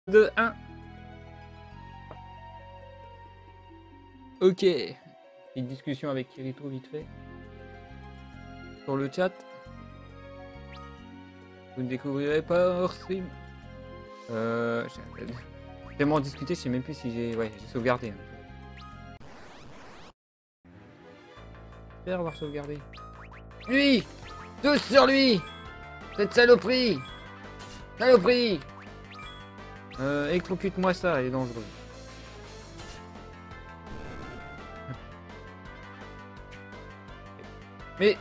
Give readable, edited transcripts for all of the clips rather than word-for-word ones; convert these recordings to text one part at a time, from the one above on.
2, 1. Ok. Une discussion avec Kirito vite fait. Sur le chat. Vous ne découvrirez pas hors stream. J'ai tellement discuté, je sais même plus si j'ai sauvegardé. Hein. J'espère avoir sauvegardé. Lui! Tous sur lui! Cette saloperie! Saloperie! Électrocute-moi ça, elle est dangereuse. Mais...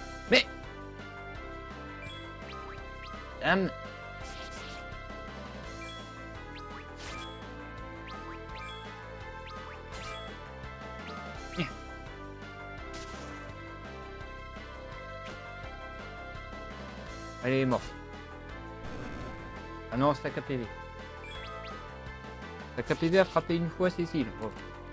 Dame. Elle est morte. Ah non, c'est la KPV. La KPV a frappé une fois Cécile. Oh.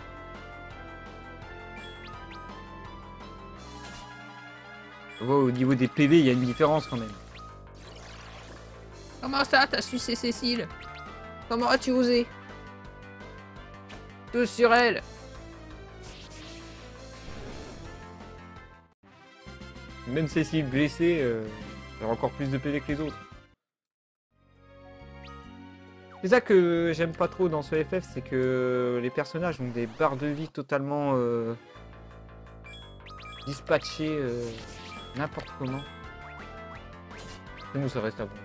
Au niveau des PV, il y a une différence quand même. Comment ça, t'as sucé Cécile? Comment as-tu osé? Tous sur elle. Même Cécile blessée, elle a encore plus de PV que les autres. C'est ça que j'aime pas trop dans ce FF, c'est que les personnages ont des barres de vie totalement dispatchées n'importe comment. Nous, ça reste à bon.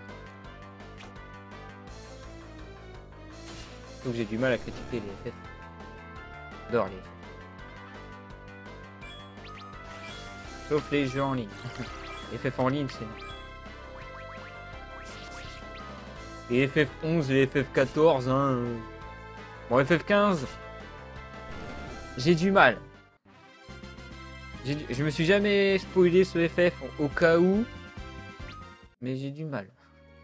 Donc j'ai du mal à critiquer les FF. J'adore les FF. Sauf les jeux en ligne. Les FF en ligne, c'est... Les FF11 et les FF14, hein. Bon, FF15, j'ai du mal. Je me suis jamais spoilé ce FF au cas où, mais j'ai du mal.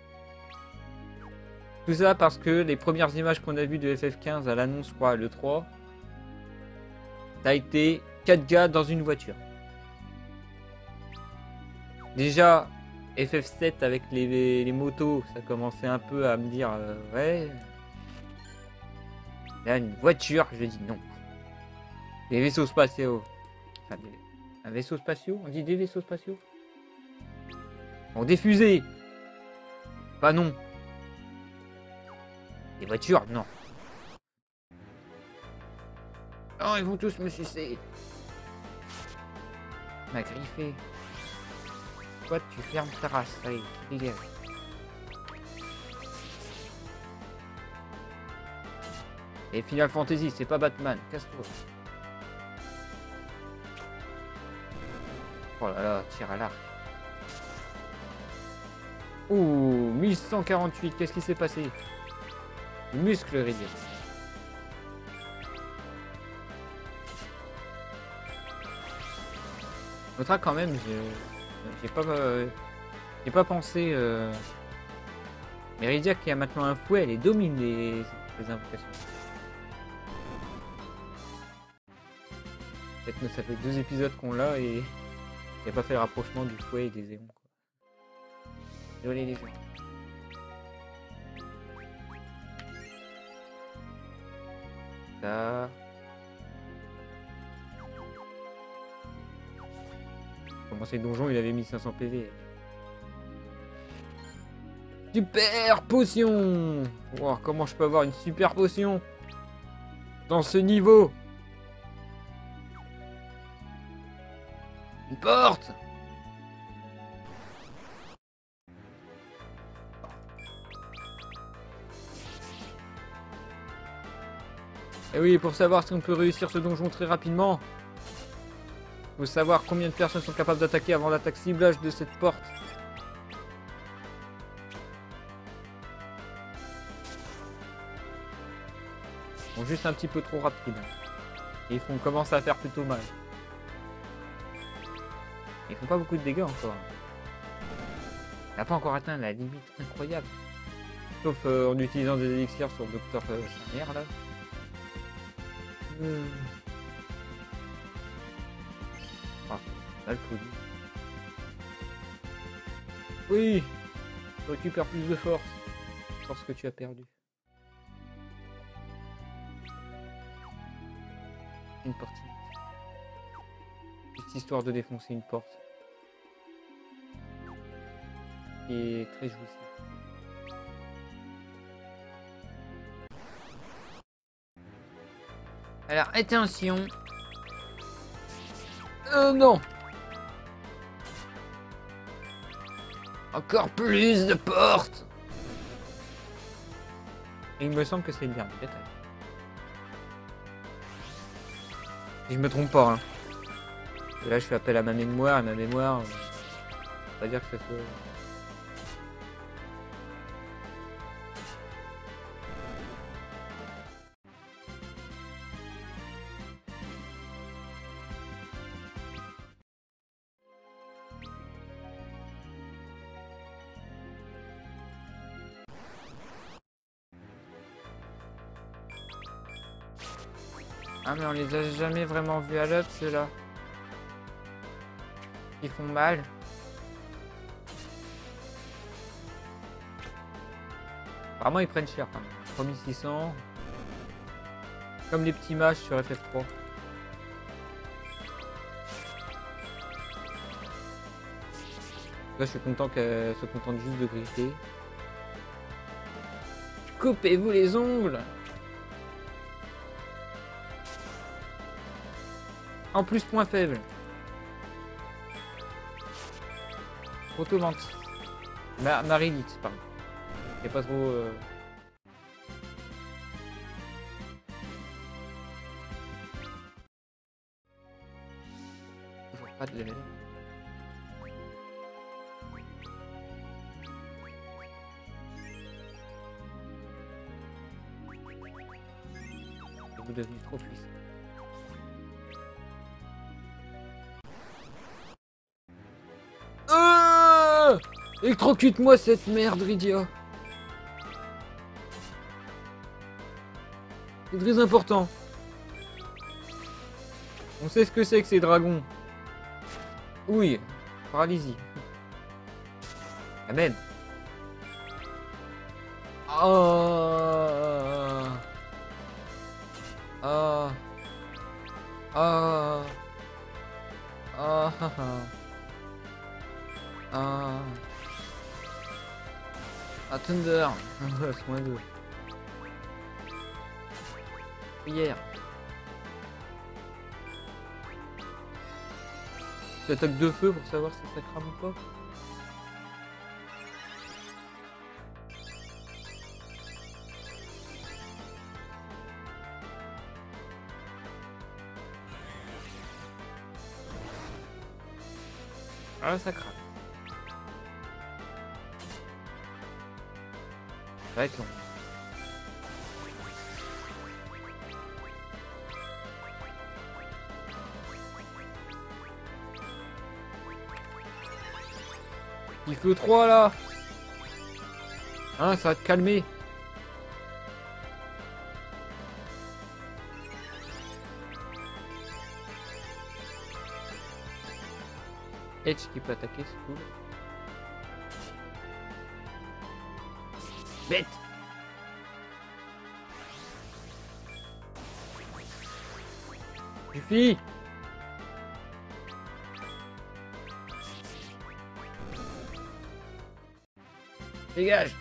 Tout ça parce que les premières images qu'on a vues de FF15 à l'annonce, je crois, le 3, ça a été 4 gars dans une voiture. Déjà, FF7 avec les motos, ça commençait un peu à me dire ouais. Là, une voiture, je dis non. Des vaisseaux spatiaux. Enfin, un vaisseau spatial? On dit des vaisseaux spatiaux? Bon, des fusées. Pas non. Des voitures? Non. Non, ils vont tous me sucer. M'a griffé. Toi, tu fermes ta race. Allez, dégage. Et Final Fantasy, c'est pas Batman. Casse-toi. Oh là là, tire à l'arc. Ouh, 1148, qu'est-ce qui s'est passé? Muscle Ridier. Notera quand même, j'ai pas pensé. Meridia qui a maintenant un fouet, elle domine les invocations. Peut-être que ça fait 2 épisodes qu'on l'a et il n'a pas fait le rapprochement du fouet et des éons. Désolé les gens. Ça. Commencer le donjon, il avait mis 500 PV. Super potion! Wow, comment je peux avoir une super potion dans ce niveau? Une porte! Et oui, pour savoir si on peut réussir ce donjon très rapidement, faut savoir combien de personnes sont capables d'attaquer avant l'attaque ciblage de cette porte. Bon, juste un petit peu trop rapide. Et ils font commencer à faire plutôt mal. Ils font pas beaucoup de dégâts encore. Il n'a pas encore atteint la limite incroyable. Sauf en utilisant des élixirs sur Docteur Charnière là. Ah, l'alcool. Oui, tu récupères plus de force. Force que tu as perdu. Une porte. Juste histoire de défoncer une porte. Qui est très jouissif. Alors, attention. Non. Encore plus de portes. Et il me semble que c'est le dernier détail. Si je me trompe pas, hein. Là, je fais appel à ma mémoire, et ma mémoire, on va dire que ça soit... Ah mais on les a jamais vraiment vus à l'œuvre ceux-là. Ils font mal. Apparemment ils prennent cher quand même. 3600. Comme les petits matchs sur FF3. Là je suis content qu'elle se contente juste de griffer. Coupez-vous les ongles. En plus, point faible. Automantis. Marilith, pardon. Il n'y a pas trop... Toujours pas de level. Vous devenez trop puissant. Électrocute-moi cette merde, Rydia. C'est très important. On sait ce que c'est que ces dragons. Oui, paralysie. Amen. Ah. Ah. Ah. Ah. Ah. Ah, Thunder. Soin d'eux. Prière. Attaque de feu pour savoir si ça crame ou pas. Ah, ça crame. Ça va être long. Il fait 3 là. Hein, ça va te calmer. Edge qui peut attaquer, c'est cool. Bête. Suffit. Dégage.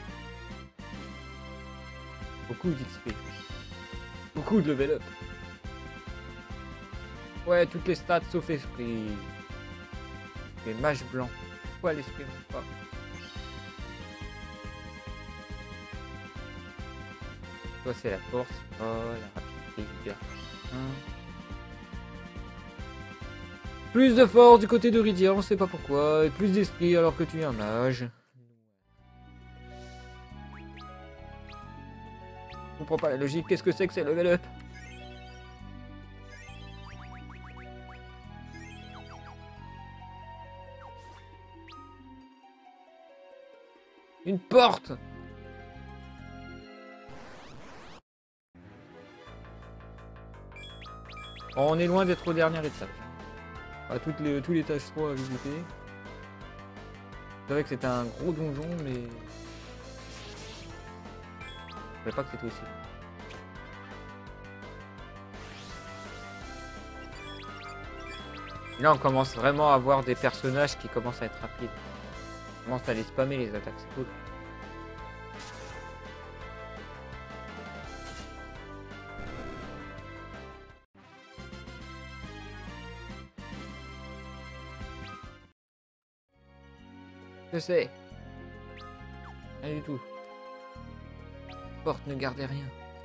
Beaucoup d'XP. Beaucoup de level up. Ouais, toutes les stats sauf esprit. Les mages blancs. Pourquoi l'esprit ne pas? Toi c'est la force. Oh, la rapidité du gars. Plus de force du côté de Rydia, on sait pas pourquoi. Et plus d'esprit alors que tu es un mage. Je comprends pas la logique, qu'est-ce que c'est que level up? Une porte. Oh, on est loin d'être au dernier étage. À tous les étages 3 à visiter. C'est vrai que c'était un gros donjon, mais... Je savais pas que c'était aussi. Là, on commence vraiment à avoir des personnages qui commencent à être rapides. On commence à les spammer les attaques, c'est cool. Je sais. Rien du tout. Porte, ne gardez rien.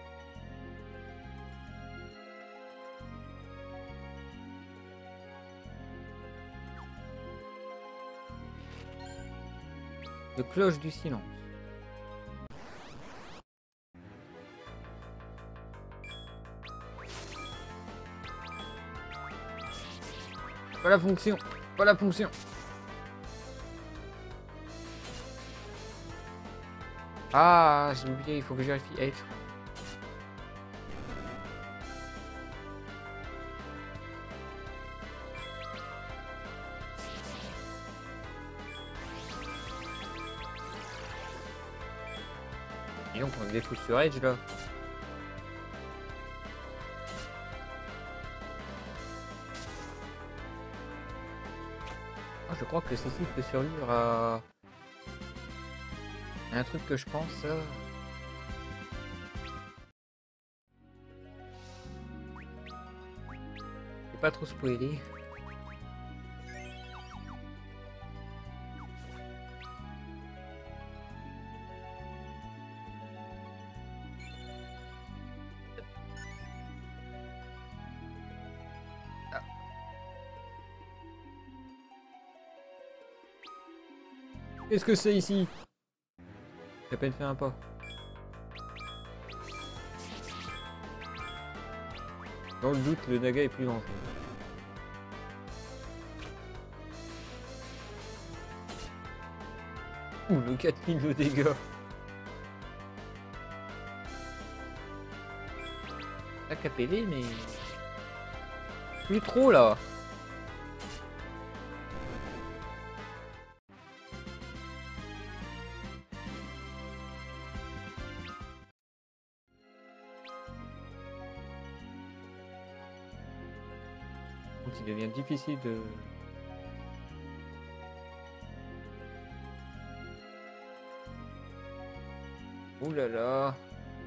Le cloche du silence. Pas la fonction. Pas la fonction. Ah, j'ai oublié, il faut que je vérifie H. Et on prend des trucs sur Edge là. Ah, je crois que ceci peut survivre à un truc que je pense. C'est pas trop spoilé. Qu'est-ce que c'est ici? J'ai à peine fait un pas. Dans le doute, le Naga est plus dangereux. Ouh, le 4000 de dégâts. La KPD, mais... plus trop, là. Il devient difficile de... Ouh là là.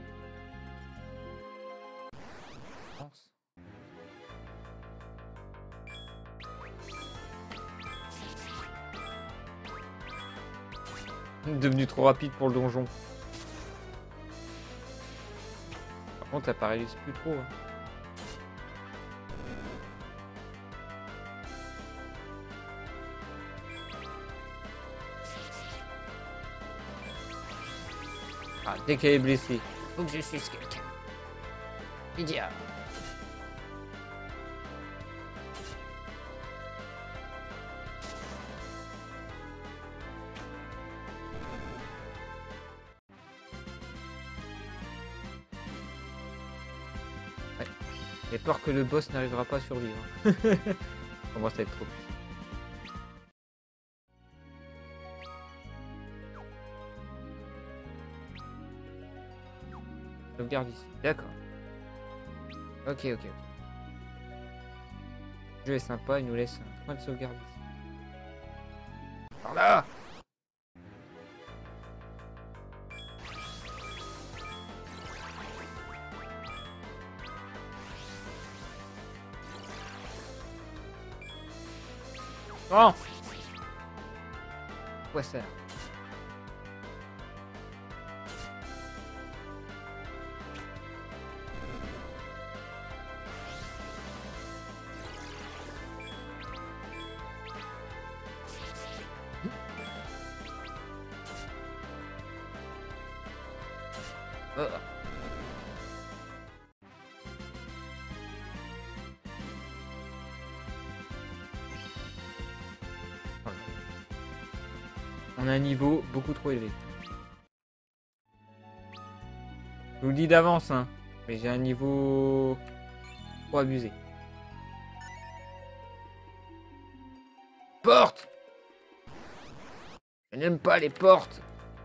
Devenu trop rapide pour le donjon. Par contre, ça paralyse plus trop. Hein. Ah, dès qu'elle est blessée. Faut que je suce quelqu'un. Lydia. Ouais. J'ai peur que le boss n'arrivera pas à survivre. Comment ça va être trop. Sauvegarde ici, d'accord. Ok, ok, ok. Le jeu est sympa, il nous laisse un point de sauvegarde ici. Par là! Oh! Quoi ça? On a un niveau beaucoup trop élevé. Je vous le dis d'avance, hein, mais j'ai un niveau trop abusé. Porte! Je n'aime pas les portes.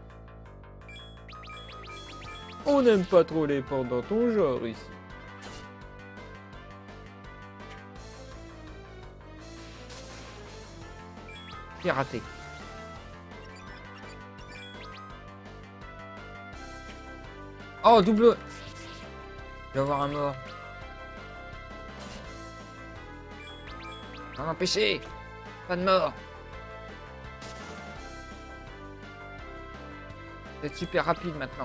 On n'aime pas trop les portes dans ton genre ici. Piraté. Oh, double. Je vais avoir un mort. Non, empêché. Pas de mort. C'est super rapide maintenant.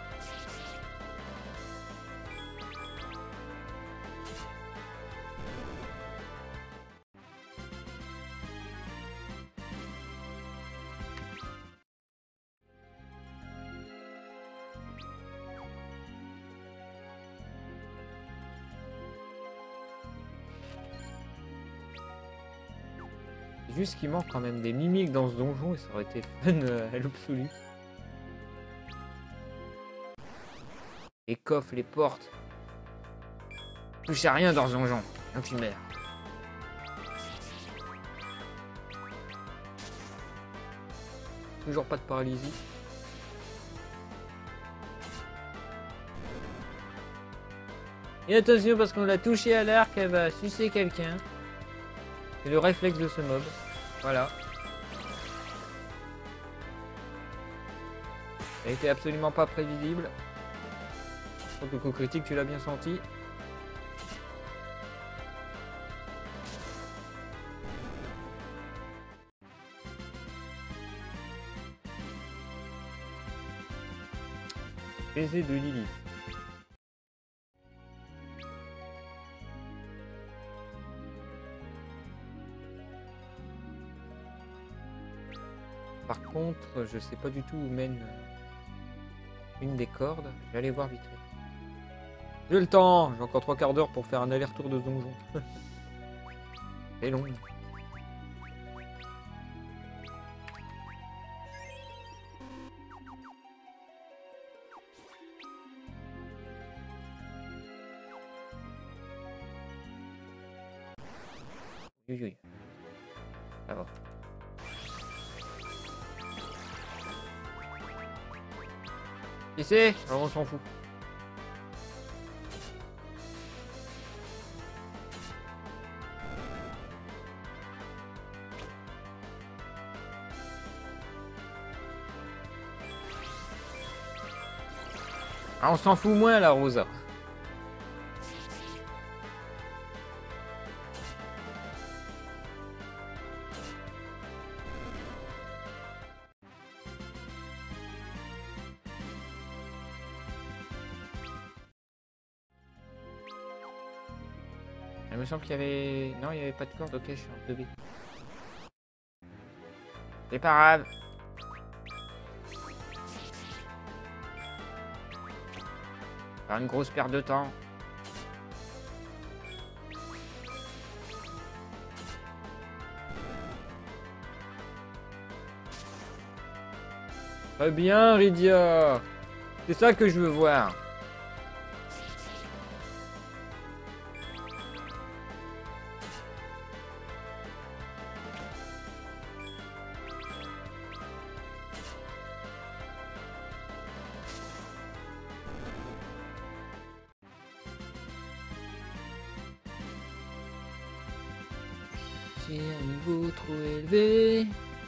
C'est juste qu'il manque quand même des mimiques dans ce donjon et ça aurait été fun à l'absolu. Les coffres, les portes. Touche à rien dans ce donjon, donc tu meurs. Toujours pas de paralysie. Et attention parce qu'on l'a touché à l'arc, elle va sucer quelqu'un. C'est le réflexe de ce mob. Voilà. Ça a été absolument pas prévisible. Je crois que le coup critique, tu l'as bien senti. Baiser de Lily. Par contre, je sais pas du tout où mène une des cordes. Je vais aller voir vite fait. J'ai le temps. J'ai encore 3 quarts d'heure pour faire un aller-retour de donjon. C'est long. Oui, oui. Ça va. Qui c'est? Alors on s'en fout. Ah, on s'en fout moins la Rosa. Il me semble qu'il y avait... Non, il n'y avait pas de corde. Ok, je suis en 2B. C'est pas grave. Faire une grosse perte de temps. Très bien, Rydia. C'est ça que je veux voir. J'ai un niveau trop élevé.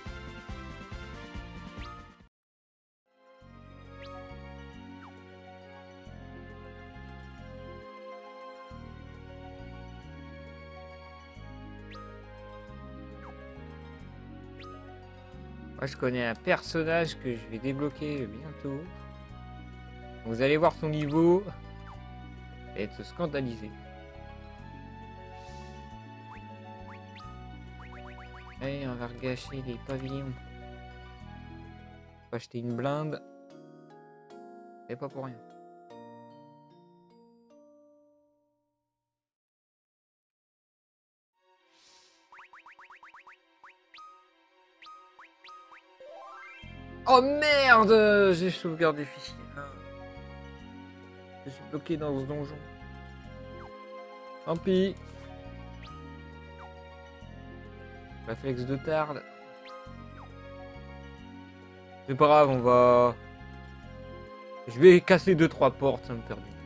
Moi, je connais un personnage que je vais débloquer bientôt. Vous allez voir son niveau et être scandalisé. Allez, on va regâcher les pavillons. On va acheter une blinde. C'est pas pour rien. Oh merde! J'ai sauvegardé fichier. Je suis bloqué dans ce donjon. Tant pis. Réflexe de tarde. C'est pas grave, on va... Je vais casser 2-3 portes, ça me fait du bien.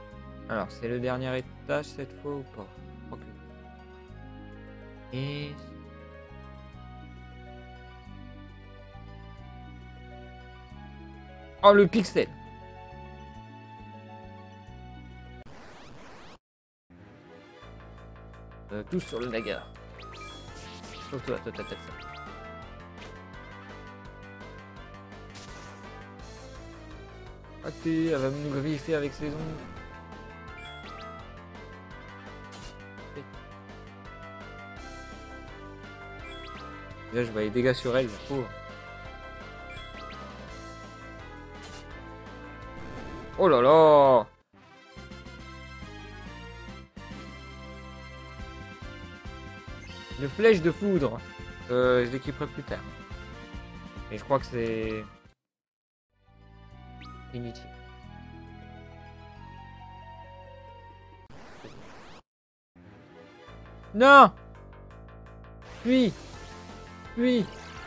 Alors, c'est le dernier étage cette fois ou pas? Je crois que... Et... Oh, le pixel. Tous sur le naga. Sauf toi, t'as ça. Ah, elle va nous griffer avec ses ongles. Déjà, je vois les dégâts sur elle, la pauvre. Oh là là! Une flèche de foudre. Je l'équiperai plus tard. Et je crois que c'est inutile. Non! Puis! Puis!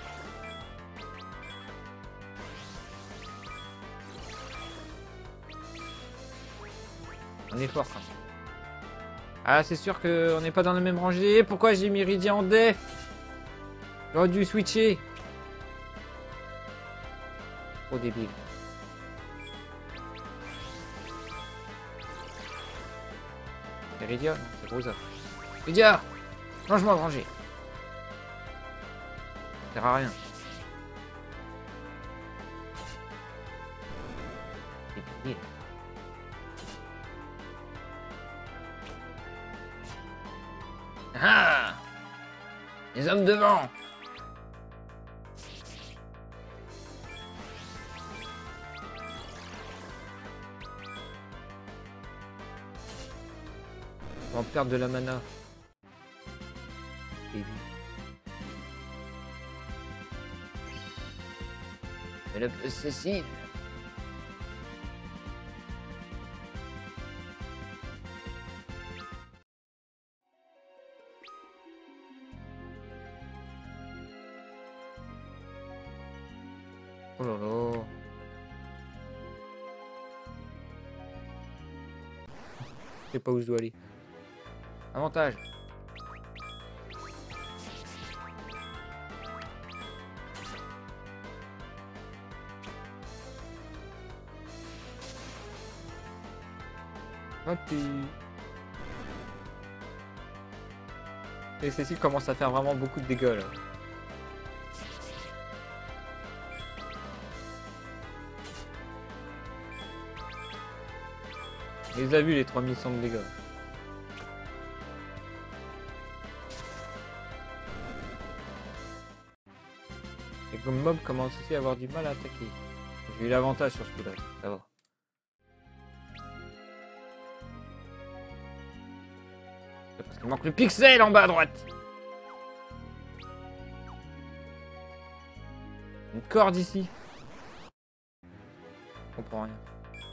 On est fort quand même. Ah, c'est sûr qu'on n'est pas dans la même rangée. Pourquoi j'ai mis Rydia en def? J'aurais dû switcher. Trop débile. C'est Rydia? Non, c'est Rosa. Rydia! Changement de rangée. Ça sert à rien. C'est débile. Ah! Les hommes devant! On va perdre de la mana. Mais le possessif. Oh là là. Je sais pas où je dois aller. Avantage. Et Cécile commence à faire vraiment beaucoup de dégâts là. Il les a vus les 3100 de dégâts. Et comme mob commence aussi à avoir du mal à attaquer. J'ai eu l'avantage sur ce coup-là, ça va. C'est parce qu'il manque le pixel en bas à droite. Une corde ici. Je comprends rien.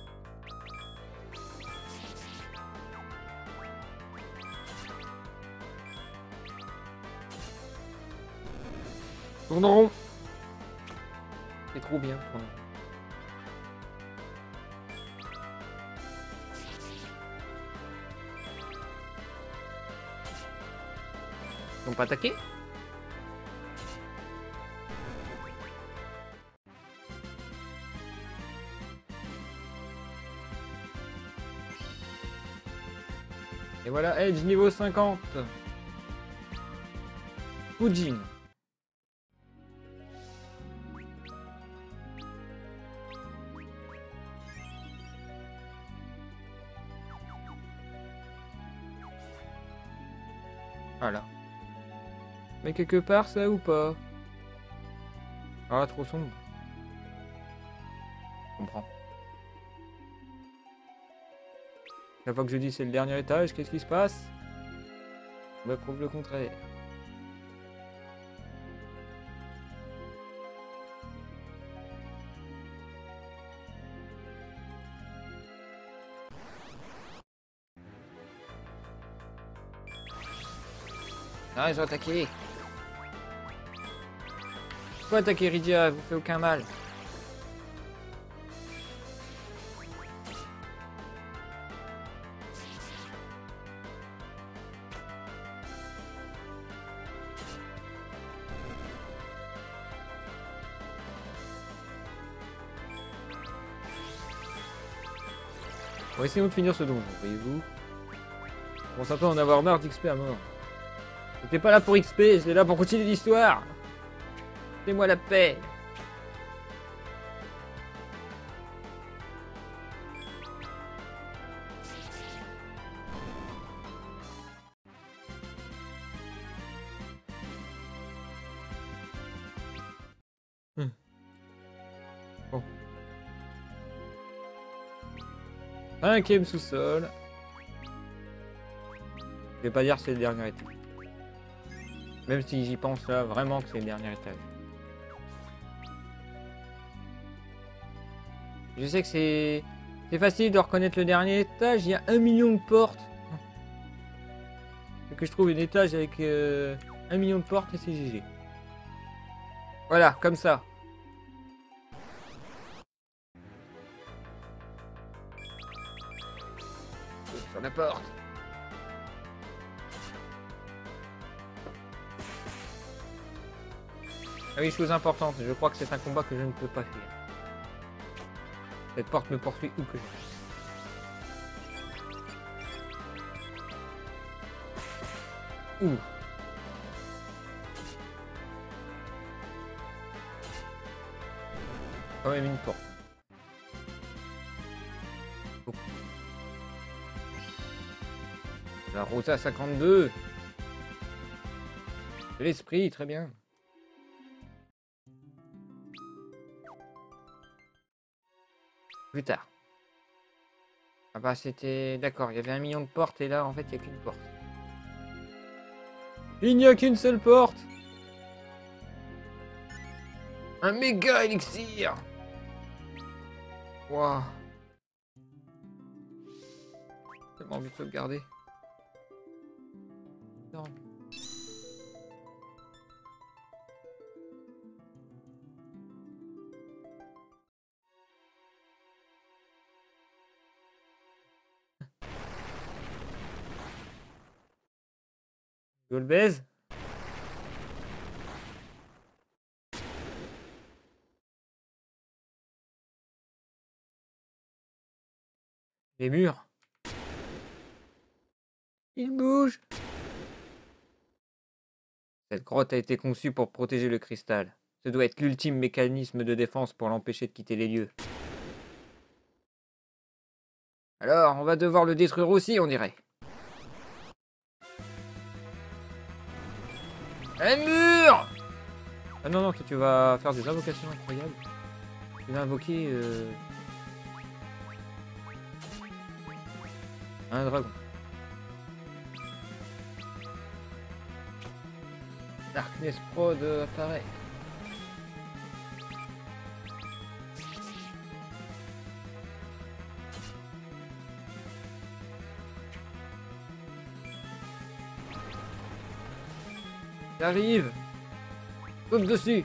Tourne rond. C'est trop bien. Tourne. Ils vont pas attaquer? Et voilà, Edge niveau 50. Fujin. Voilà. Mais quelque part, ça ou pas? Ah, trop sombre. Je comprends. La fois que je dis c'est le dernier étage, qu'est-ce qui se passe? On me prouve le contraire. Ah, ils ont attaqué. Faut attaquer Rydia, elle vous fait aucun mal. Bon, essayons de finir ce donjon, voyez-vous. Bon, ça peut en avoir marre d'XP à mort. J'étais pas là pour XP, j'étais là pour continuer l'histoire. Fais-moi la paix. Bon. 5e sous-sol. Je vais pas dire que c'est le dernier étage. Même si j'y pense là, vraiment que c'est le dernier étage. Je sais que c'est facile de reconnaître le dernier étage, il y a 1 million de portes. Et que je trouve un étage avec 1 million de portes et c'est GG. Voilà, comme ça. Sur la porte. Ah oui, chose importante, je crois que c'est un combat que je ne peux pas faire. Cette porte me poursuit où que je sois. Ouh. Quand même une porte. Oh. La Rosa 52. De l'esprit, très bien. Plus tard. Ah bah c'était... D'accord, il y avait 1 million de portes et là en fait il n'y a qu'une porte. Il n'y a qu'une seule porte. Un méga élixir. Waouh. Tellement envie de sauvegarder. Non. Golbez. Les murs. Ils bougent. Cette grotte a été conçue pour protéger le cristal. Ce doit être l'ultime mécanisme de défense pour l'empêcher de quitter les lieux. Alors, on va devoir le détruire aussi, on dirait. Un mur! Ah non, non, toi tu vas faire des invocations incroyables. Tu vas invoquer... un dragon. Darkness Prod apparaît. J'arrive. Saute dessus.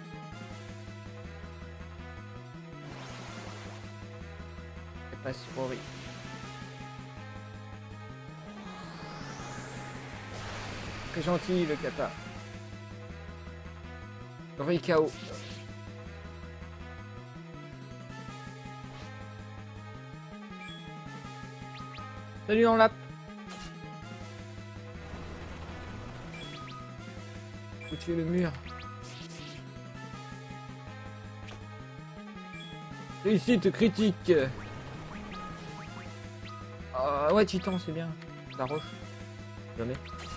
C'est pas si horrible. Très gentil le kata. Rikao. Salut en lap. Faut tuer le mur. Réussite critique. Ah ouais, Titan, c'est bien. La roche. Jamais.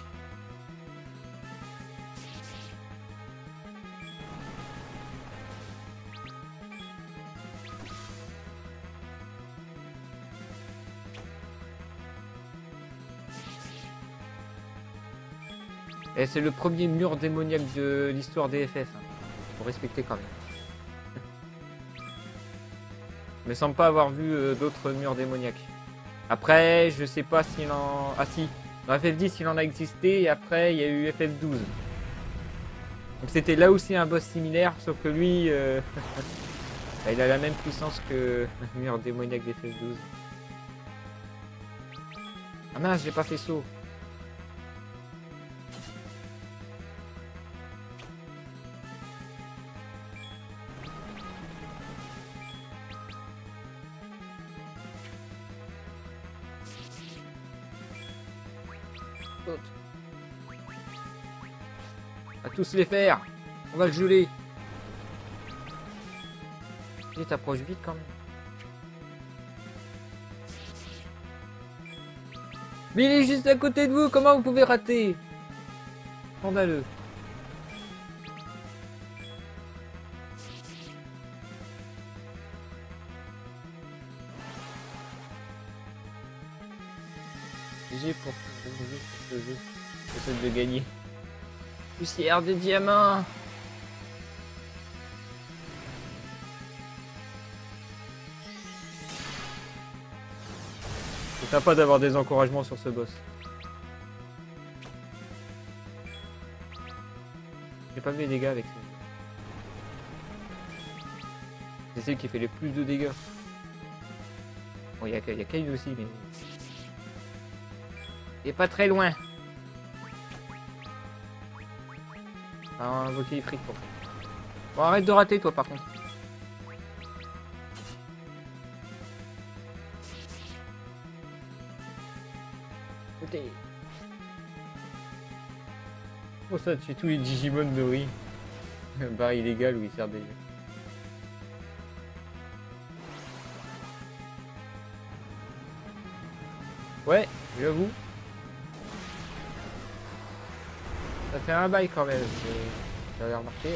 Et c'est le premier mur démoniaque de l'histoire des FF. Hein. Faut respecter quand même. Je me semble pas avoir vu d'autres murs démoniaques. Après, je sais pas s'il en... Ah si, dans FF10 il en a existé et après il y a eu FF12. Donc c'était là aussi un boss similaire, sauf que lui, il a la même puissance que le mur démoniaque des FF12. Ah mince, j'ai pas fait saut. saute. On va tous les faire. On va le geler. Et t'approches vite quand même. Mais il est juste à côté de vous, comment vous pouvez rater? Scandaleux. GG pour ce jeu. J'essaie de gagner. Poussière de diamants. C'est sympa d'avoir des encouragements sur ce boss. J'ai pas vu les dégâts avec ça. C'est celui qui fait les plus de dégâts. Bon, il y a Kyle aussi, mais... Il est pas très loin. On va invoquer les frites pour... Bon, arrête de rater, toi, par contre. Côté. Oh, ça tue tous les Digimon nourris. Bah, illégal où il sert des... Ouais, j'avoue. Ça fait un bail quand même, j'avais remarqué.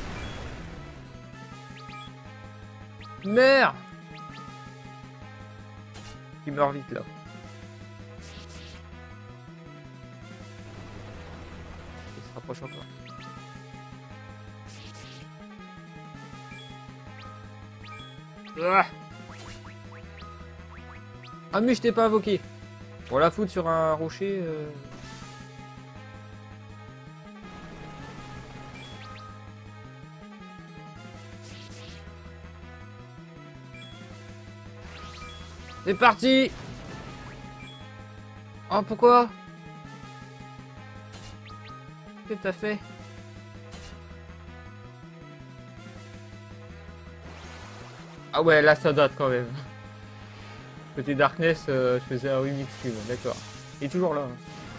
Meurs! Il meurt vite là. Il se rapproche encore. Ah mais je t'ai pas invoqué. Pour la foutre sur un rocher... C'est parti! Oh, pourquoi? Qu'est-ce que t'as fait? Ah ouais, là ça date quand même. Côté Darkness, je faisais un remix, d'accord. Il est toujours là. Hein.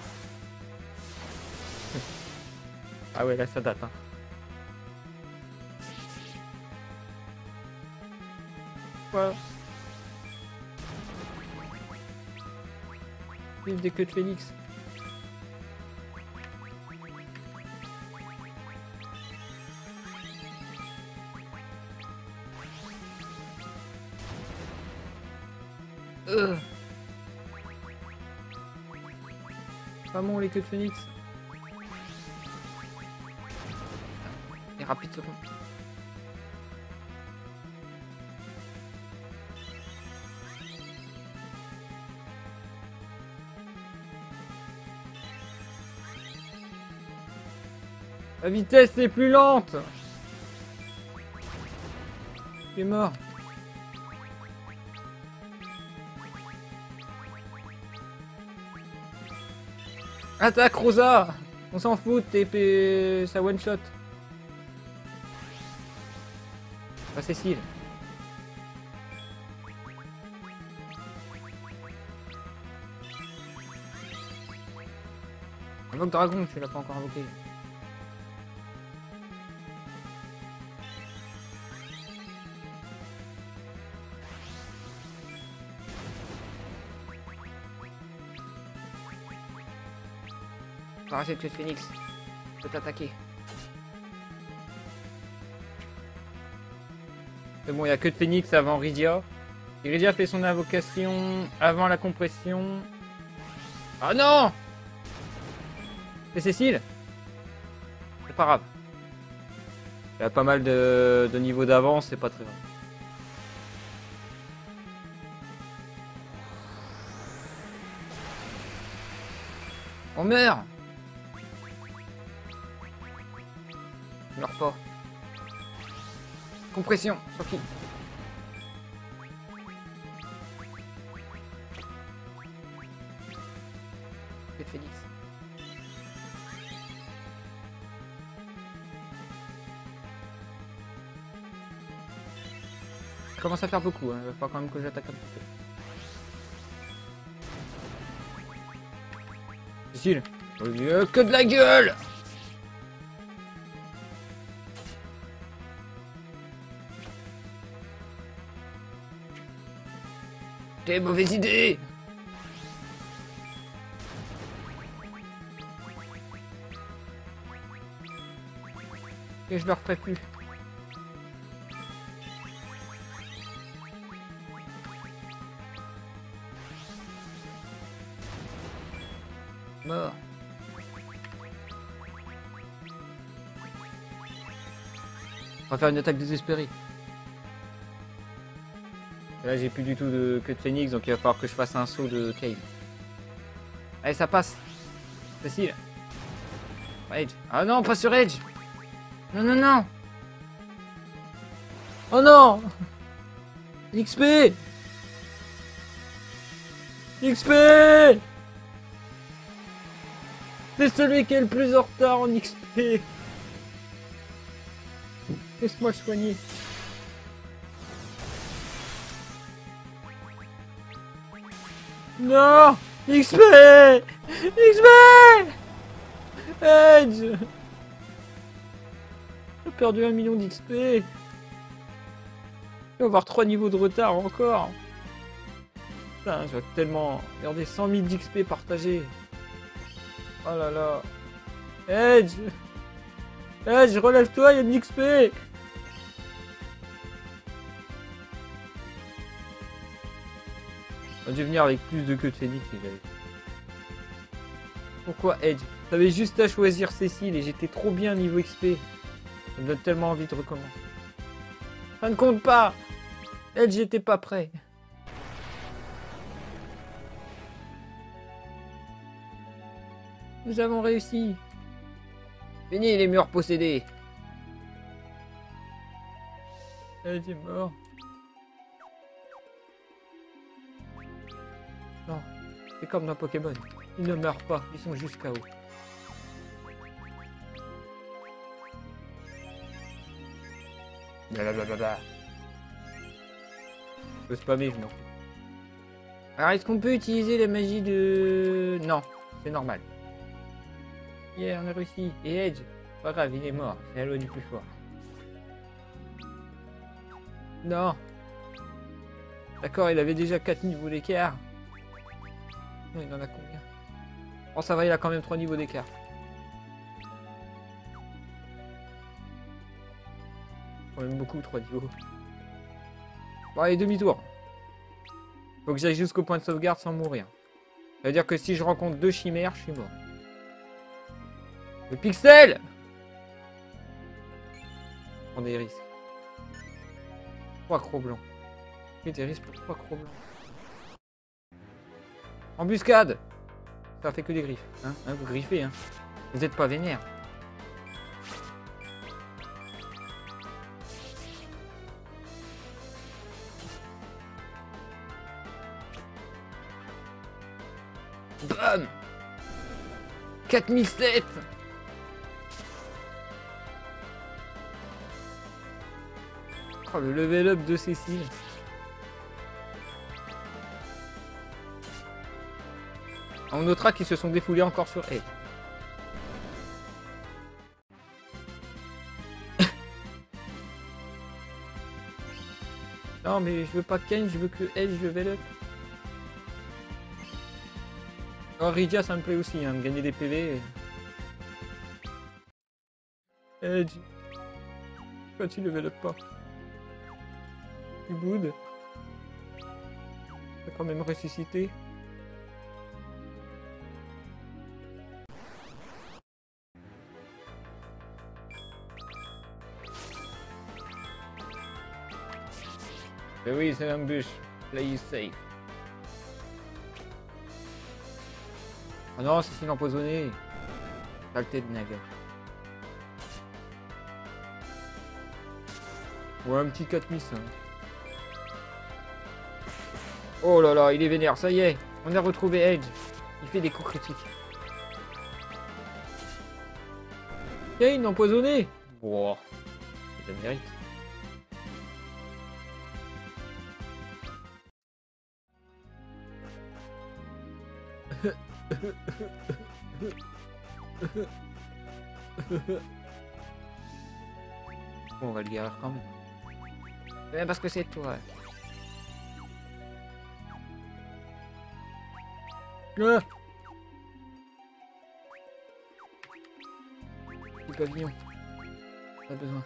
Ah ouais, là ça date. Hein. Quoi? Vive des queues de phénix. Pas bon les queues de phénix. Et rapide second. La vitesse est plus lente. Il est mort. Attaque Rosa. On s'en fout, TP, ça one shot. Pas Cécile. Invoque dragon, tu l'as pas encore invoqué. Arrête de Phoenix. Je peux t'attaquer. C'est bon, il n'y a que de Phoenix avant Rydia. Et Rydia fait son invocation avant la compression. Ah non! C'est Cécile? C'est pas grave. Il y a pas mal de niveaux d'avance, c'est pas très grave. On meurt! Je meurs pas. Compression, sur qui? Que de Phoenix. Je commence à faire beaucoup, hein. Il va falloir quand même que j'attaque un petit peu. Cécile, Au lieu que de la gueule. T'es mauvaise idée. Et je le referai plus. Mort. On va faire une attaque désespérée. Et là j'ai plus du tout de queue de phénix, donc il va falloir que je fasse un saut de cave. Allez, ça passe. Facile. Edge. Ah non, pas sur Edge. Non, non, non. Oh non. XP. XP. C'est celui qui est le plus en retard en XP. Laisse-moi le soigner. Non. XP. XP. Edge. J'ai perdu 1 million d'XP. Je vais avoir 3 niveaux de retard encore. Putain, je vais tellement... Regardez, 100 000 d'XP partagés. Oh là là. Edge. Edge, relève-toi, il y a de l'XP. On a dû venir avec plus de queue de phénix. Pourquoi Edge? J'avais juste à choisir Cécile et j'étais trop bien niveau XP. Ça me donne tellement envie de recommencer. Ça ne compte pas. Edge, j'étais pas prêt. Nous avons réussi. Fini les murs possédés. Edge est mort. Non, c'est comme dans Pokémon. Ils ne meurent pas, ils sont juste KO. Blablabla. Je peux spammer, je m'en fous. Alors, est-ce qu'on peut utiliser la magie de... Non, c'est normal. Yeah, on a réussi. Et Edge, pas grave, il est mort. C'est la loi du plus fort. Non. D'accord, il avait déjà 4 niveaux d'écart. Non, il en a combien? Oh, ça va, il a quand même 3 niveaux d'écart. Quand même beaucoup, 3 niveaux. Bon, allez, demi-tour. Faut que j'aille jusqu'au point de sauvegarde sans mourir. Ça veut dire que si je rencontre 2 chimères, je suis mort. Le pixel! Prends des risques. 3 crocs blancs. Et des risques pour 3 crocs blancs. Embuscade! Ça fait que des griffes. Hein, vous griffez, hein. Vous êtes pas vénère. Bam! 4007! Oh, le level up de Cécile. On notera qu'ils se sont défoulés encore sur Edge. Non mais je veux pas Ken, je veux que Edge level up. Oh, Rydia ça me plaît aussi, hein, de gagner des PV. Edge. Pourquoi tu level up pas? Tu boudes. T'as quand même ressuscité. Mais oui, c'est l'ambush. Play safe. Oh non, c'est une empoisonnée. Saleté de Naga. Ouais, un petit 4100. Oh là là, il est vénère, ça y est. On a retrouvé Edge. Il fait des coups critiques. Tiens, une empoisonnée. Wow. Ça mérite. Bon, on va le guérir quand même. Ouais, parce que c'est toi. Ah, petit pavillon. Pas besoin.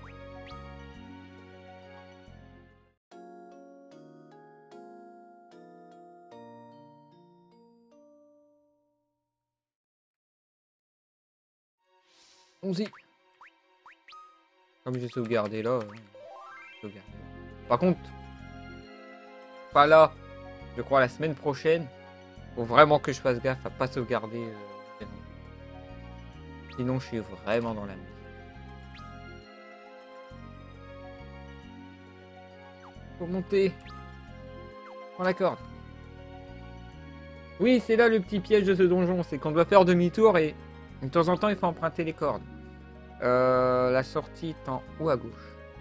On-y. Comme j'ai sauvegardé là. Sauvegardé. Par contre, pas là. Je crois la semaine prochaine. Faut vraiment que je fasse gaffe à pas sauvegarder. Sinon, je suis vraiment dans la merde. Faut monter. Prends la corde. Oui, c'est là le petit piège de ce donjon. C'est qu'on doit faire demi-tour et de temps en temps, il faut emprunter les cordes. La sortie est en haut à gauche.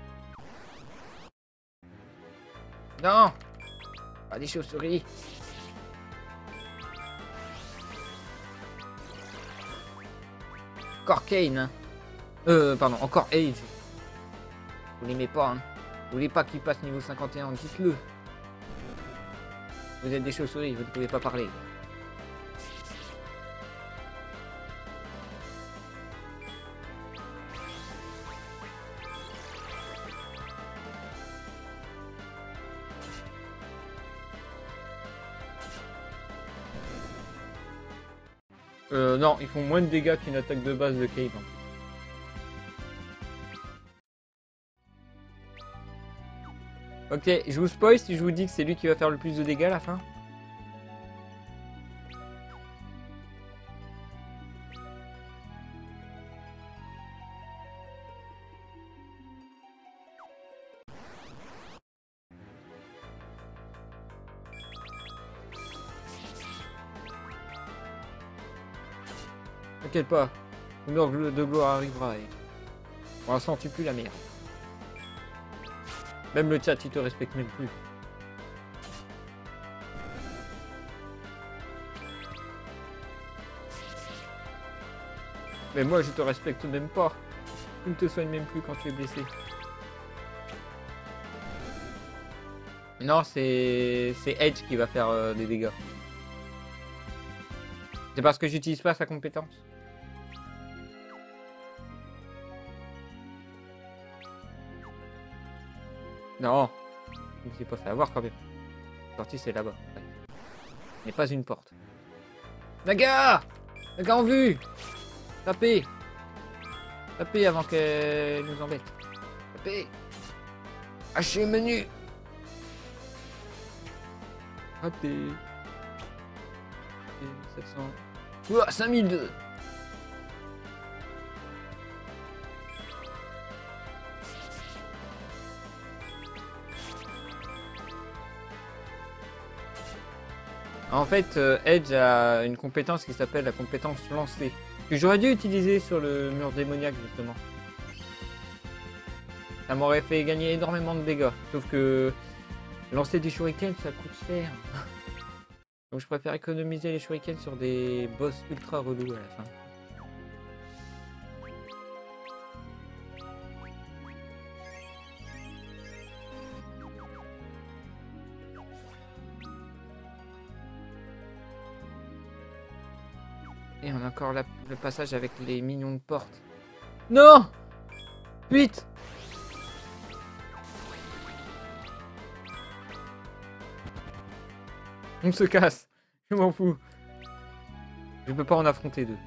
Non! Pas des chauves-souris. Encore Kane, hein. Pardon, encore Age. Vous l'aimez pas, hein. Vous voulez pas qu'il passe niveau 51, dites-le. Vous êtes des chauves-souris, vous ne pouvez pas parler. Non, ils font moins de dégâts qu'une attaque de base de Cave. Ok, je vous spoil si je vous dis que c'est lui qui va faire le plus de dégâts à la fin. T'inquiète pas, une heure de gloire arrivera et pour l'instant tu pues la merde. Même le chat il te respecte même plus. Mais moi je te respecte même pas. Tu ne te soignes même plus quand tu es blessé. Non, c'est Edge qui va faire des dégâts. C'est parce que j'utilise pas sa compétence. Non, je ne s'est pas fait avoir quand même. La sortie c'est là-bas. Ouais. Ce n'est pas une porte. Naga! Naga en vue! Tapez! Tapez avant qu'elle nous embête. Tapez! Hachez menu! Raté. 700. Ouah, 5002! En fait, Edge a une compétence qui s'appelle la compétence lancée. Que j'aurais dû utiliser sur le mur démoniaque, justement. Ça m'aurait fait gagner énormément de dégâts. Sauf que lancer des shurikens, ça coûte cher. Donc je préfère économiser les shurikens sur des boss ultra relous à la fin. Et on a encore le passage avec les mignons de porte. Non! Vite! On se casse. Je m'en fous. Je peux pas en affronter deux.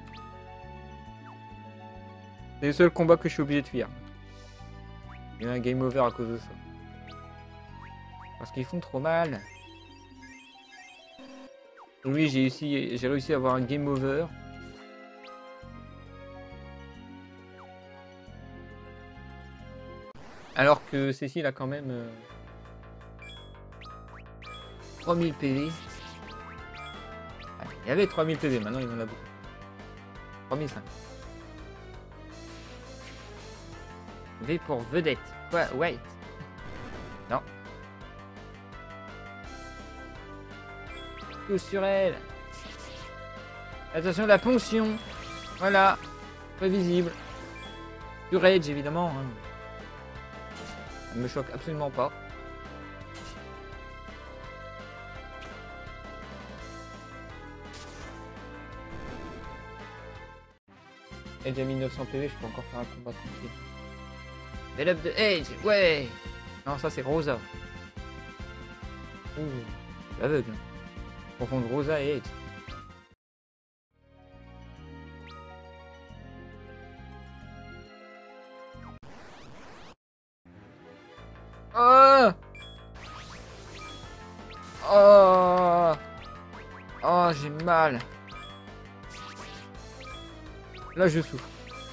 C'est le seul combat que je suis obligé de fuir. Il y a un game over à cause de ça. Parce qu'ils font trop mal. Oui, j'ai réussi à avoir un game over. Alors que Cécile a quand même 3000 PV. Ah, il y avait 3000 PV, maintenant il en a beaucoup. 3005. V pour vedette. Quoi? Wait. Non. Tout sur elle. Attention, la ponction. Voilà. Prévisible. Du rage, évidemment. Hein. Ça me choque absolument pas. Et déjà 1900 PV, je peux encore faire un combat tranquille. Level up de Edge, ouais. Non, ça c'est Rosa. Ouh, aveugle. Confondre Rosa et Edge. Oh, oh, oh, j'ai mal. Là, je souffre.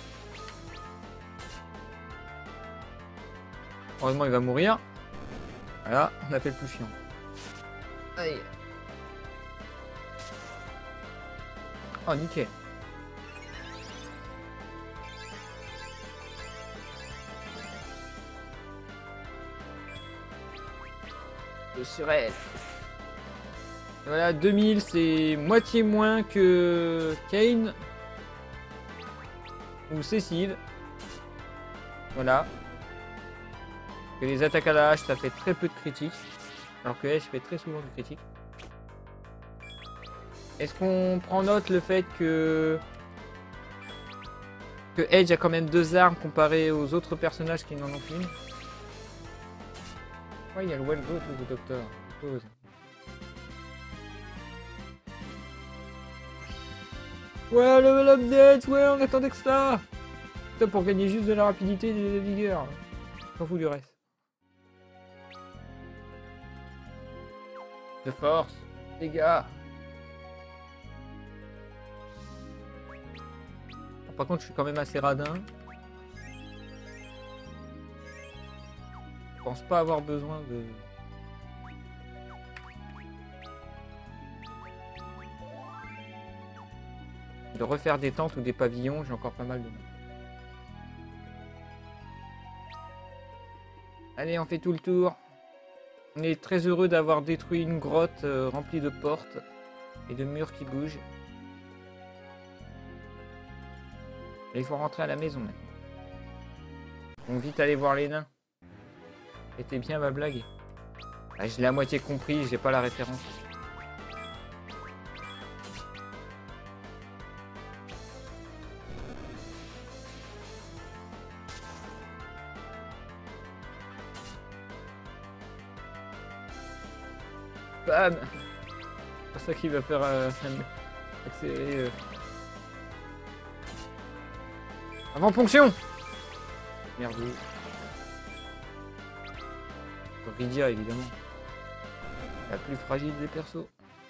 Heureusement, il va mourir. Voilà, on a fait le plus chiant. Aïe. Oh, nickel. Le surel. Voilà, 2000, c'est moitié moins que Kane. Ou Cécile. Voilà. Que les attaques à la hache, ça fait très peu de critiques. Alors que Edge fait très souvent de critiques. Est-ce qu'on prend note le fait que Edge a quand même 2 armes comparé aux autres personnages qui n'en ont qu'une? Ouais, il y a le Well Go ou le Docteur. Pause. Ouais, level up d'Edge, ouais, on attendait que ça. Putain, pour gagner juste de la rapidité et de la vigueur. S'en fout du reste. De force, les gars. Par contre, je suis quand même assez radin. Je pense pas avoir besoin de refaire des tentes ou des pavillons. J'ai encore pas mal de mal. Allez, on fait tout le tour. On est très heureux d'avoir détruit une grotte remplie de portes et de murs qui bougent. Et il faut rentrer à la maison maintenant. On vite aller voir les nains. C'était bien ma blague. Ah, je l'ai à moitié compris, j'ai pas la référence. Bam! C'est ça qui va faire accélérer. Avant ponction! Merde. Rydia évidemment. La plus fragile des persos.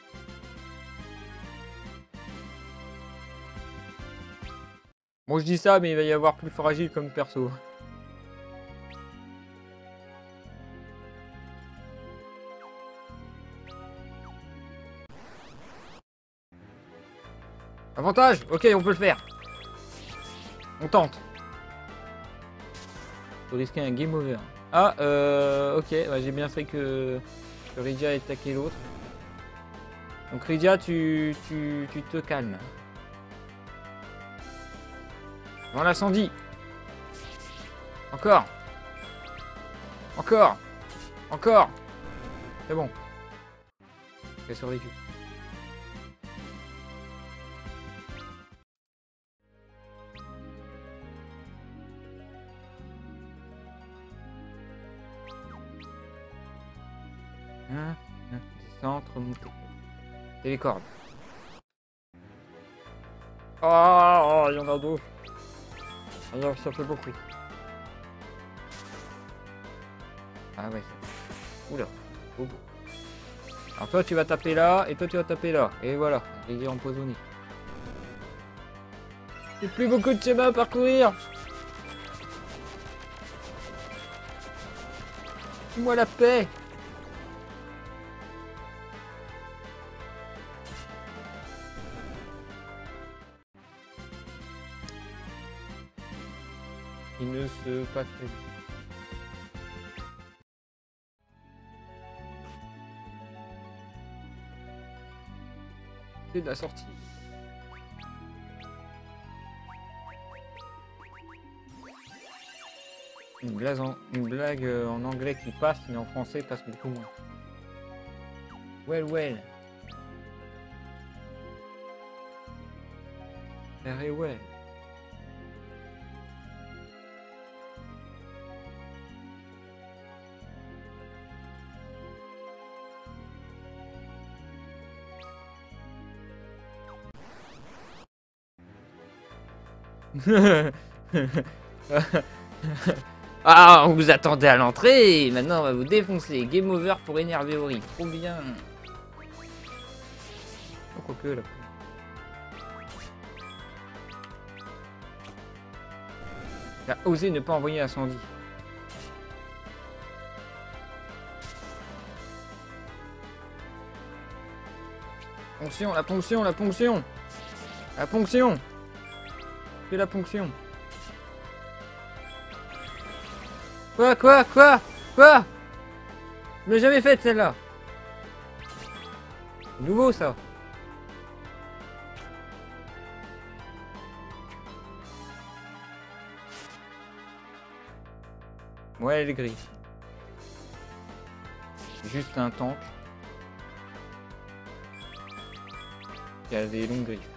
Bon, je dis ça, mais il va y avoir plus fragile comme perso. Avantage! Ok, on peut le faire. On tente. Faut risquer un game over. Ah, ok, ouais, j'ai bien fait que Rydia ait attaqué l'autre. Donc Rydia, tu te calmes. Dans l'incendie. Encore. Encore. Encore. C'est bon. J'ai survécu. Descendre, remonter. Et les cordes. Oh, il y en a deux. Alors, ça fait beaucoup. Ah ouais. Oula. Oh. Alors toi tu vas taper là et toi tu vas taper là. Et voilà, il est empoisonné. J'ai plus beaucoup de chemin à parcourir. Fais-moi la paix. Il ne se passe pas. C'est de la sortie. une blague en anglais qui passe, mais en français passe beaucoup moins. Well. Very well. Ah, on vous attendait à l'entrée, maintenant on va vous défoncer. Game over pour énerver Ori. Trop bien. Oh, quoique là. Il a osé ne pas envoyer incendie. Ponction, la ponction, la ponction. La ponction. Fais la ponction. Quoi Je l'ai jamais faite celle-là. Nouveau ça. Ouais, elle est grise. Juste un tank. Qui a des longues griffes.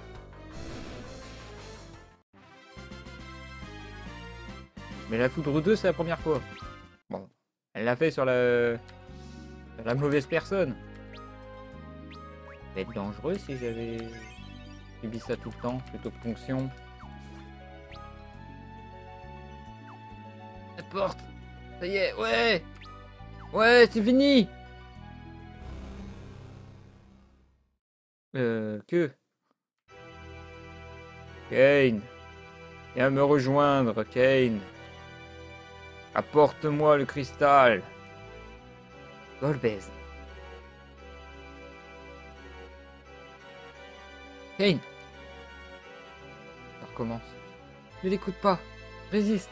Mais la foudre 2, c'est la première fois. Bon, elle l'a fait sur la mauvaise personne. Ça va être dangereux si j'avais subi ça tout le temps, plutôt que ponction. La porte. Ça y est, ouais. Ouais, c'est fini. Que Kane. Viens me rejoindre, Kane. Apporte-moi le cristal. Golbez. Kane. Ça recommence. Ne l'écoute pas. Résiste.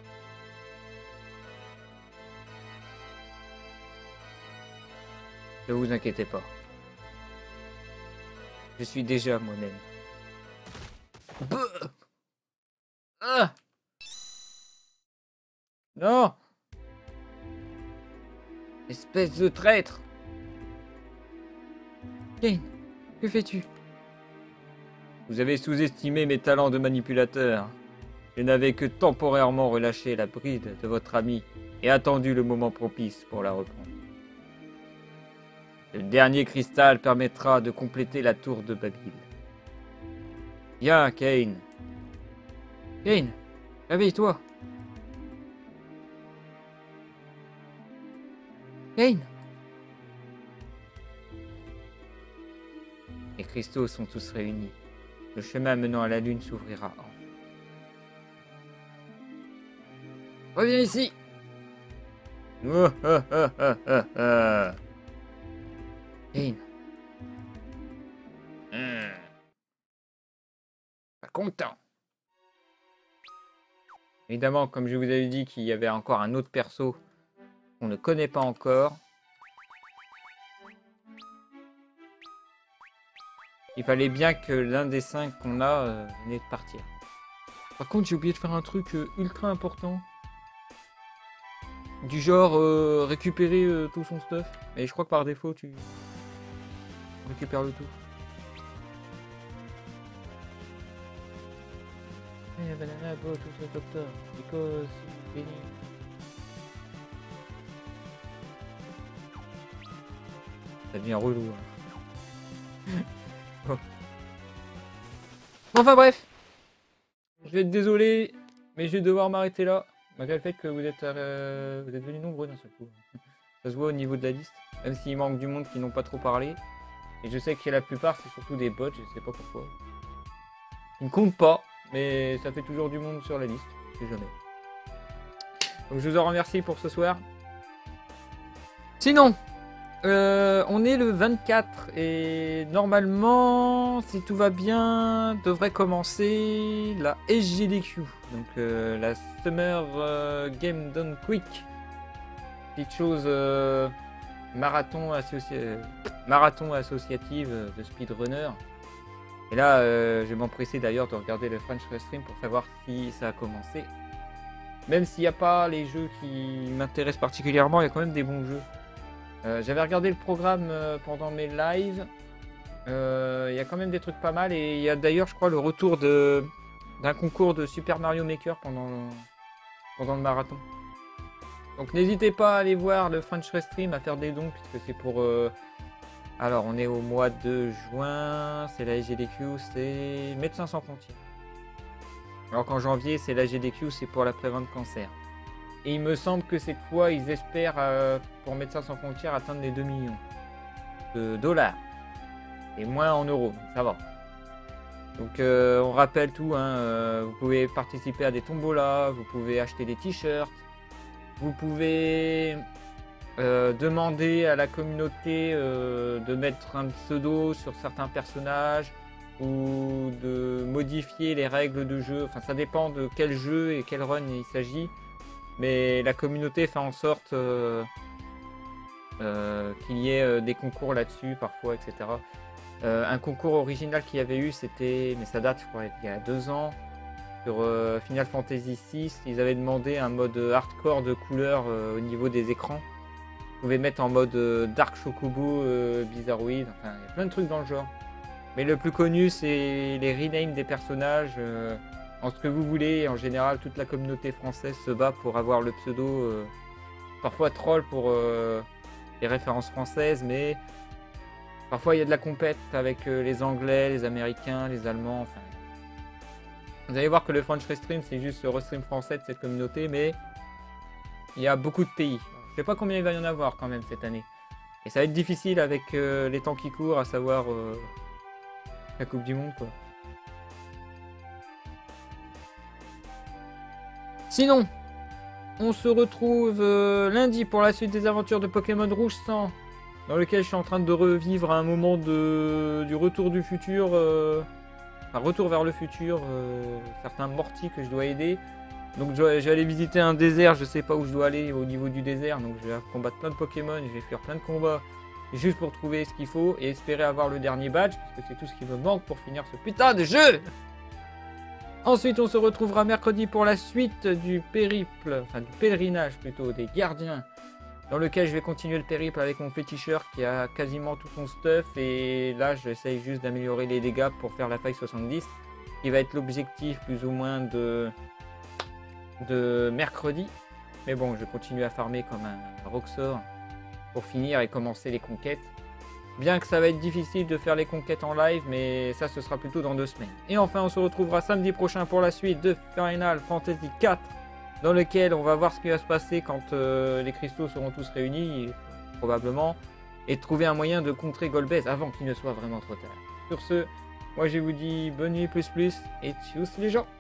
Ne vous inquiétez pas. Je suis déjà moi-même. Ah! Non! Espèce de traître! Kane, que fais-tu? Vous avez sous-estimé mes talents de manipulateur. Je n'avais que temporairement relâché la bride de votre ami et attendu le moment propice pour la reprendre. Le dernier cristal permettra de compléter la tour de Babel. Viens, Kane. Kane, réveille-toi. Kane. Les cristaux sont tous réunis. Le chemin menant à la lune s'ouvrira enfin. Reviens ici. Kane. Pas content. Évidemment, comme je vous avais dit qu'il y avait encore un autre perso qu'on ne connaît pas encore. Il fallait bien que l'un des 5 qu'on a venait de partir. Par contre, j'ai oublié de faire un truc ultra important. Du genre récupérer tout son stuff. Et je crois que par défaut, tu récupères le tout. Banana go to the doctor because he ça devient relou. Hein. Oh. Enfin bref, je vais être désolé, mais je vais devoir m'arrêter là. Malgré le fait que vous êtes venus nombreux d'un seul coup. Ça se voit au niveau de la liste, même s'il manque du monde qui n'ont pas trop parlé. Et je sais que la plupart c'est surtout des bots, je sais pas pourquoi. Ils ne comptent pas. Mais ça fait toujours du monde sur la liste, je sais jamais. Donc je vous en remercie pour ce soir. Sinon, on est le 24 et normalement, si tout va bien, devrait commencer la SGDQ. Donc la Summer Game Done Quick. Petite chose marathon associative de speedrunner. Et là, je vais m'empresser d'ailleurs de regarder le French Stream pour savoir si ça a commencé. Même s'il n'y a pas les jeux qui m'intéressent particulièrement, il y a quand même des bons jeux. J'avais regardé le programme pendant mes lives. Il y a quand même des trucs pas mal. Et il y a d'ailleurs, je crois, le retour d'un concours de Super Mario Maker pendant le marathon. Donc n'hésitez pas à aller voir le French Restream, à faire des dons, puisque c'est pour... Alors, on est au mois de juin, c'est la SGDQ, c'est Médecins sans frontières. Alors qu'en janvier, c'est la GDQ, c'est pour la prévention de cancer. Et il me semble que cette fois, ils espèrent, pour Médecins sans frontières, atteindre les 2 millions de dollars. Et moins en euros, donc ça va. Donc on rappelle tout, hein, vous pouvez participer à des tombolas, vous pouvez acheter des t-shirts, vous pouvez demander à la communauté de mettre un pseudo sur certains personnages ou de modifier les règles de jeu. Enfin, ça dépend de quel jeu et quel run il s'agit. Mais la communauté fait en sorte qu'il y ait des concours là-dessus parfois, etc. Un concours original qu'il y avait eu, c'était, mais ça date, je crois, il y a 2 ans, sur Final Fantasy VI. Ils avaient demandé un mode hardcore de couleurs au niveau des écrans. Vous pouvez mettre en mode Dark Chocobo, Bizarroid, enfin, il y a plein de trucs dans le genre. Mais le plus connu, c'est les renames des personnages. En ce que vous voulez, en général, toute la communauté française se bat pour avoir le pseudo. Parfois troll pour les références françaises, mais parfois il y a de la compète avec les Anglais, les Américains, les Allemands. Enfin, vous allez voir que le French Restream, c'est juste le restream français de cette communauté, mais il y a beaucoup de pays. Je sais pas combien il va y en avoir quand même cette année. Et ça va être difficile avec les temps qui courent, à savoir la Coupe du Monde, quoi. Sinon, on se retrouve lundi pour la suite des aventures de Pokémon Rouge 100, dans lequel je suis en train de revivre un moment du retour du futur, enfin retour vers le futur, certains Morty que je dois aider. Donc je vais aller visiter un désert, je sais pas où je dois aller au niveau du désert, donc je vais combattre plein de Pokémon, je vais faire plein de combats, juste pour trouver ce qu'il faut et espérer avoir le dernier badge, parce que c'est tout ce qui me manque pour finir ce putain de jeu. Ensuite, on se retrouvera mercredi pour la suite du périple, enfin du pèlerinage plutôt, des gardiens, dans lequel je vais continuer le périple avec mon féticheur qui a quasiment tout son stuff, et là j'essaye juste d'améliorer les dégâts pour faire la faille 70, qui va être l'objectif plus ou moins de mercredi. Mais bon, je continue à farmer comme un roxor pour finir et commencer les conquêtes. Bien que ça va être difficile de faire les conquêtes en live, mais ça ce sera plutôt dans 2 semaines. Et enfin, on se retrouvera samedi prochain pour la suite de Final Fantasy 4, dans lequel on va voir ce qui va se passer quand les cristaux seront tous réunis, probablement, et trouver un moyen de contrer Golbez avant qu'il ne soit vraiment trop tard. Sur ce, moi je vous dis bonne nuit plus et tchuss les gens.